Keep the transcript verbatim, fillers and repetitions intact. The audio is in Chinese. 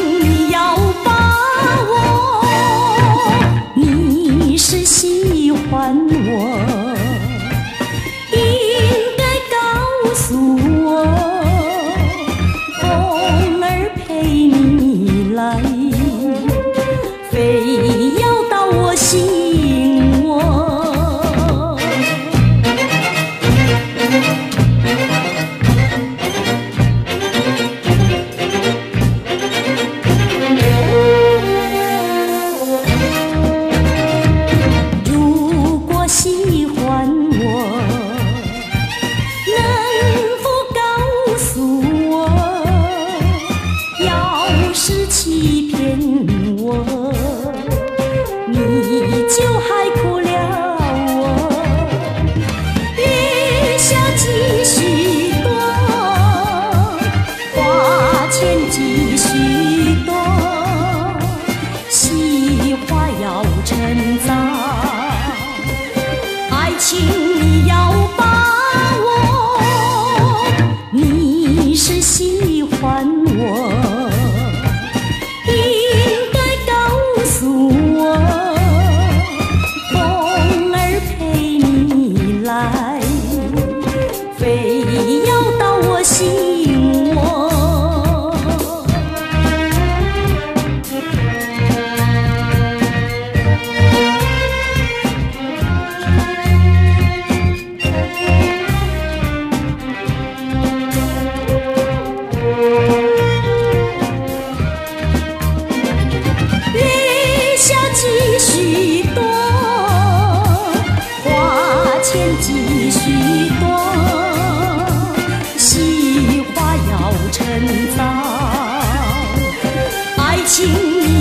你要把握，你是喜欢我，应该告诉我，风儿陪你来，非要到我心窝。喜欢我，能否告诉我？要是欺骗我，你就害苦了我。月下继续多，花前继续多，细花要成杂。爱情你要把握，你是喜欢我，应该告诉我，风儿陪你来，非要到我心窝。继续多，花前继续多，细花要成杂，爱情。